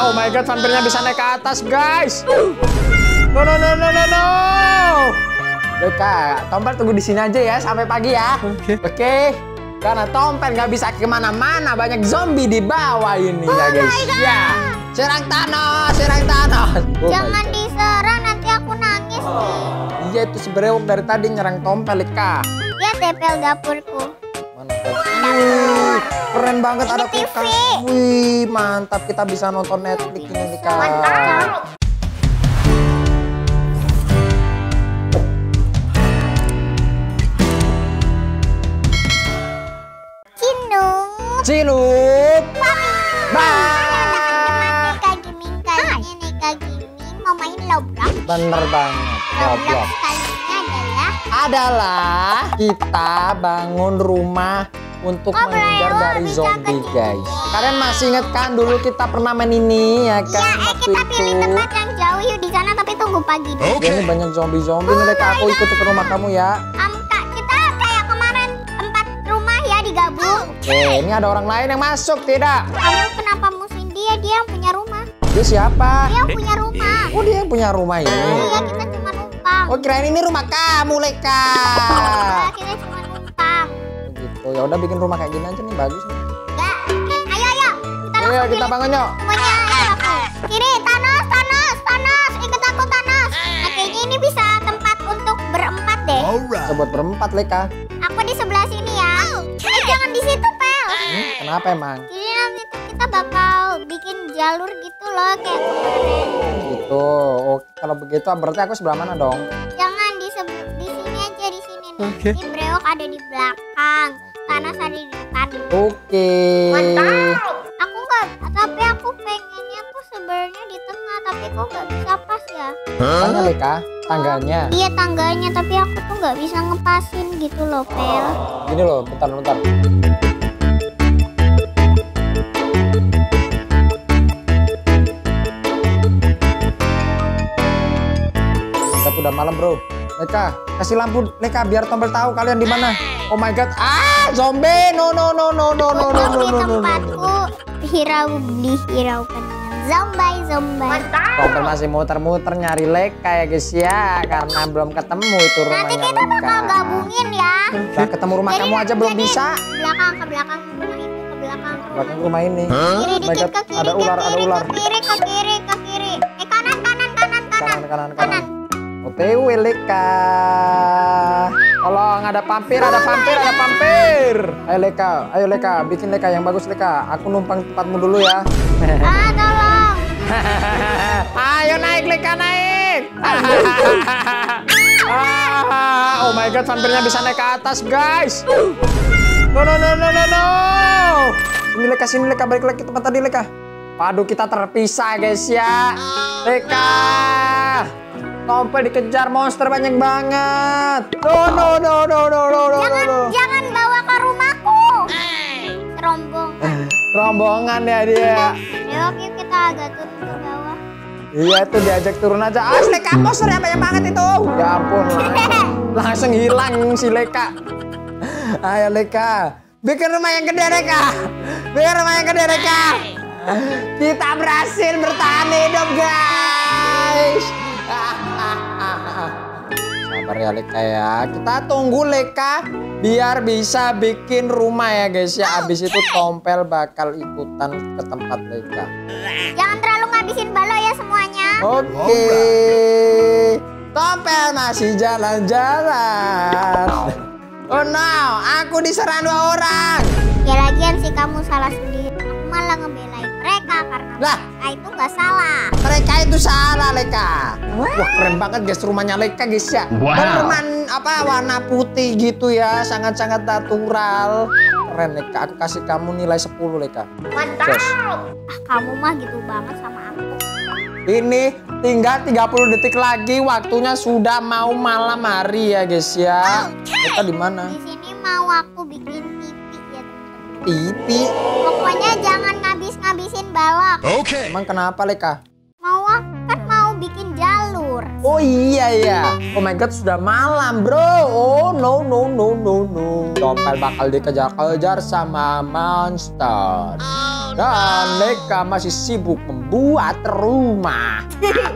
Oh my god, vampirnya bisa naik ke atas, guys. No. Leka, Tompel tunggu di sini aja ya sampai pagi ya. Oke. Karena Tompel nggak bisa kemana-mana, banyak zombie di bawah ini ya guys. Ya. Serang Thanos. Jangan diserang, nanti aku nangis nih. Iya, itu si Brewok dari tadi nyerang Tompel, Leka. Lihat depel dapurku. Mana Wih, keren banget ada TV. kulkas. Wih, mantap, kita bisa nonton Netflix ini, Leka. Mantap. Cilup. Kak Giming kali ini Kak Giming mau main Roblox. Bener banget. Roblox kali ini adalah kita bangun rumah untuk menghindar dari zombie, guys. Kalian masih inget kan dulu kita pernah main ini ya kan? Iya, kita pilih tempat yang jauh yuk di sana, tapi tunggu pagi deh. Ini banyak zombie nih, Leka. Aku ikut ke rumah kamu ya. Kak, kita kayak kemarin 4 rumah ya digabung. Ini ada orang lain yang masuk, tidak? Kamu kenapa musuhin dia? Dia yang punya rumah. Dia siapa? Dia yang punya rumah. Oh, dia yang punya rumah ini. Iya, kita cuma numpang. Oh, kirain ini rumah kamu, Leka. Iya, kita cuma numpang. Gitu. Ya udah bikin rumah kayak gini aja nih, bagus nih. Enggak, ayo. Ayo kita bangun yuk. Semuanya ayo aku. Kiri, Thanos. Ikut aku, Thanos. Nah, kayaknya ini bisa tempat untuk berempat deh. Coba berempat, Leka. Aku di sebelah sini ya. Jangan di situ, Pel. Kenapa emang? Jadi nanti tuh kita bakal bikin jalur gitu loh kayak kemarin. Gitu. Oh, kalau begitu berarti aku sebelah mana dong? Jangan di sini aja, di sini nih. Di Brewok ada di belakang, Thanos ada di depan. Oke. Aku nggak, tapi aku pengennya tuh sebenarnya di tengah, tapi kok nggak bisa pas ya? Mana, Leka? Tangganya. Iya tangganya, tapi aku tuh nggak bisa ngepasin gitu loh, Pel. Gini loh, bentar. Kita udah malam, bro. Leka, kasih lampu, Leka, biar Tompel tahu kalian di mana. Oh my god, zombie! No. Di tempatku dihiraukan dengan zombie. Tompel masih muter-muter nyari Leka ya guys ya, karena belum ketemu itu rumahnya. Nanti kita bakal gabungin ya. Nah, ketemu rumah kamu aja belum bisa. Ke belakang rumah itu, ke belakang rumah. Belakang rumah ini. Kiri Oh my dikit, god, ke kiri, ada ular. ke kiri. Kanan. OTW, Leka. Tolong, ada vampir. Ayo Leka, bikin Leka yang bagus, Leka. Aku numpang tempatmu dulu ya. Tolong. Ayo naik, Leka, naik. Oh my god, vampirnya bisa naik ke atas, guys. No. Sini Leka, balik lagi ke tempat tadi, Leka. Waduh, kita terpisah, guys ya. Leka. Tompel dikejar monster banyak banget. No. Jangan bawa ke rumahku. Rombongan ya dia. Yuk kita agak turun ke bawah. Iya tuh diajak turun aja. Leka, monsternya banyak banget itu. Ya ampun, langsung hilang si Leka. Ayo Leka, bikin rumah yang gede, Leka. Kita berhasil bertahan hidup, guys. Sabar ya Leka ya. Kita tunggu Leka biar bisa bikin rumah ya guys ya. Abis itu Tompel bakal ikutan ke tempat Leka. Jangan terlalu ngabisin balok ya semuanya. Oke. Tompel masih jalan-jalan. Oh no, aku diserang 2 orang. Ya lagian sih kamu salah sendiri. Aku malah ngebelain mereka karena mereka itu nggak salah. Mereka itu salah, Leka. Wah, keren banget guys rumahnya Leka guys ya. Berman warna putih gitu ya, sangat-sangat natural. Keren Leka, aku kasih kamu nilai 10 Leka. Mantap. Kamu mah gitu banget sama aku. Ini tinggal 30 detik lagi, waktunya sudah mau malam hari ya guys ya. Leka di mana? Di sini mau aku bikin TV ya teman-teman. TV? Pokoknya jangan ngabisin balok. Oke. Emang kenapa Leka? Mau bikin jalur. Oh iya ya. Oh my god, sudah malam bro. Oh no. Tompel bakal dikejar-kejar sama monster. Dan Leka masih sibuk membuat rumah.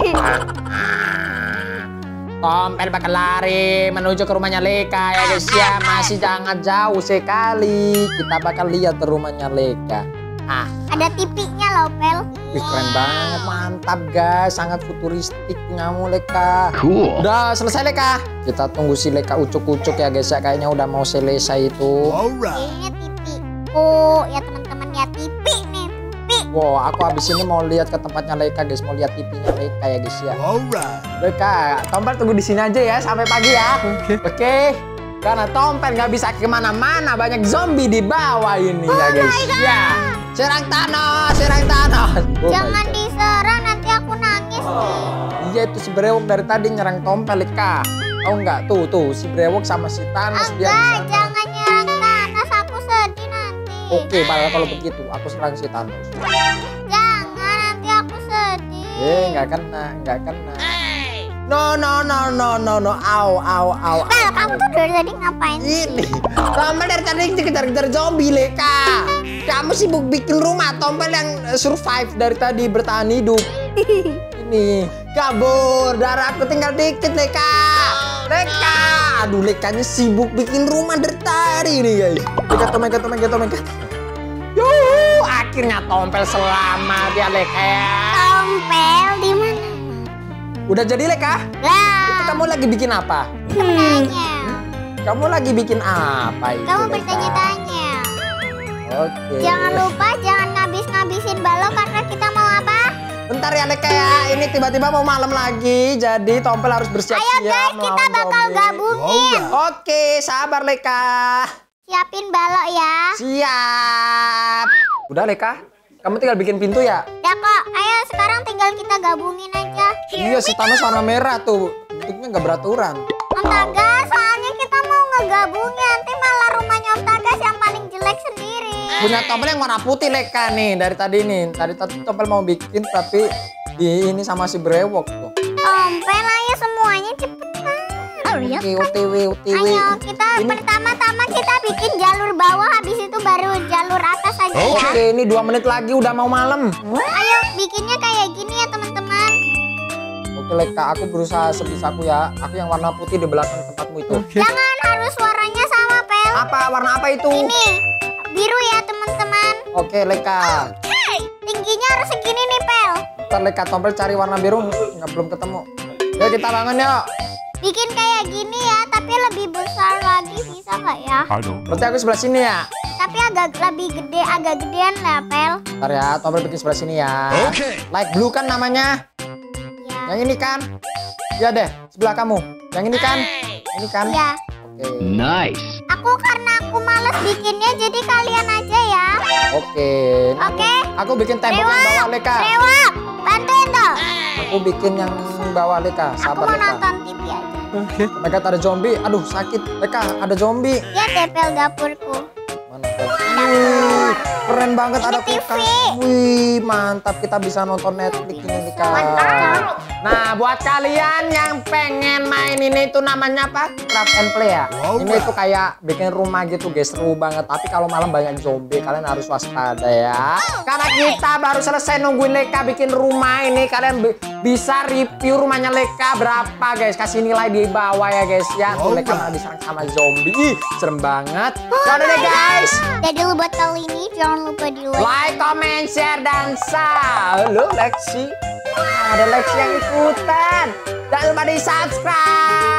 Tompel bakal lari menuju ke rumahnya Leka ya guys ya. Masih sangat jauh sekali. Kita bakal lihat rumahnya Leka. Ada tipinya loh, Pel. Wih, keren banget, mantap guys. Sangat futuristik kamu Leka. Cool. Udah selesai Leka. Kita tunggu si Leka ucuk-ucuk ya guys ya. Kayaknya udah mau selesai itu. Kayaknya tipi. Oh, ya teman-teman ya tipi nih. Tipi. Wow, aku habis ini mau lihat ke tempatnya Leka guys. Mau lihat tipinya Leka ya guys ya. Leka, Tompel tunggu di sini aja ya sampai pagi ya. Oke. Karena Tompel nggak bisa kemana-mana. Banyak zombie di bawah ini ya guys. Ya. Serang Thanos, serang Thanos. Oh Jangan diserang, nanti aku nangis nih. Iya, itu si Brewok dari tadi nyerang Tompel Leka. Tahu nggak? Tuh si Brewok sama si Thanos dia. Enggak, jangan nyerang Thanos, aku sedih nanti. Oke, malah kalau begitu aku serang si Thanos. Jangan, nanti aku sedih. Nggak kena. No. Au. Pel, kamu tuh dari tadi ngapain sih? Ini Tompel dari tadi dikejar-kejar zombie Leka. Kamu sibuk bikin rumah. Tompel yang survive dari tadi bertahan hidup. Ini kabur. Darah aku tinggal dikit Leka. Aduh Lekanya sibuk bikin rumah dari tadi nih guys. Leka. Yuh, akhirnya Tompel selamat ya Leka ya. Tompel di mana? Udah jadi Leka? Lah, Kamu lagi bikin apa? sebenarnya. Kamu lagi bikin apa itu? Kamu Leka? bertanya-tanya. Oke. Jangan lupa jangan ngabis-ngabisin balok karena kita mau apa? Bentar ya Leka ya. Ini tiba-tiba mau malam lagi. Jadi Tompel harus bersiap-siap. Ayo guys, kita melawan bakal zombie. gabungin. Oke, sabar Leka. Siapin balok ya. Siap. Udah Leka, kamu tinggal bikin pintu ya? Udah kok, ayo sekarang tinggal kita gabungin aja. Iya, si Thanos warna merah tuh. Bentuknya nggak beraturan. Om Tagas, soalnya kita mau ngegabungin, nanti malah rumahnya Om Tagas yang paling jelek sendiri. Punya Tompel yang warna putih Leka nih dari tadi nih. Tadi Tompel mau bikin tapi ini sama si Brewok tuh. Tompel, ayo semuanya cepetan. Oke, OTW. Ayo, kita pertama-tama kita bikin jalur bawah, habis itu baru jalur atas aja ya. Oke, ini 2 menit lagi udah mau malam. Ayo, bikinnya kayak gini ya teman-teman. Oke Leka, aku berusaha sebisaku ya. Aku yang warna putih di belakang tempatmu itu. Jangan harus warnanya sama, Pel. Apa? Warna apa itu? Ini, biru ya teman-teman. Oke Leka. Tingginya harus segini nih, Pel. Ntar Leka Tompel cari warna biru belum ketemu. Yuk kita bangun yuk. Bikin kayak gini ya, tapi lebih besar lagi, bisa nggak ya? Berarti aku sebelah sini ya. Tapi agak gedean lah, Pel. Ntar ya, Tompel bikin sebelah sini ya. Light blue kan namanya. Ya. Yang ini kan? Iya deh, sebelah kamu. Yang ini kan? Ini kan? Ya. Oke. Nice. Karena aku males bikinnya, jadi kalian aja ya. Oke. Oke. Aku bikin tembok yang bawah Leka. Rewak, bantuin tuh. Aku bikin yang bawah Leka. Aku Sabar mau Leka. nonton TV aja. Leka ada zombie. Aduh sakit. Leka ada zombie. Lihat deh, Pel, dapurku. Mana Wih, keren banget ada TV. kulkas. Wih, mantap kita bisa nonton Netflix ini Kak. Mantap. Nah, buat kalian yang pengen main ini itu namanya apa? Craft and Play ya. Ini tuh kayak bikin rumah gitu guys, seru banget. Tapi kalau malam banyak zombie, kalian harus waspada ya. Karena kita baru selesai nungguin Leka bikin rumah ini, kalian bisa review rumahnya Leka berapa guys? Kasih nilai di bawah ya guys ya. Tuh Leka malah diserang sama zombie. Ih, serem banget. Udah deh guys. Jadi lu buat kali ini jangan lupa di Like, comment, share, dan subscribe. Halo Lexi. Ada Lexi yang ikutan. Jangan lupa di subscribe.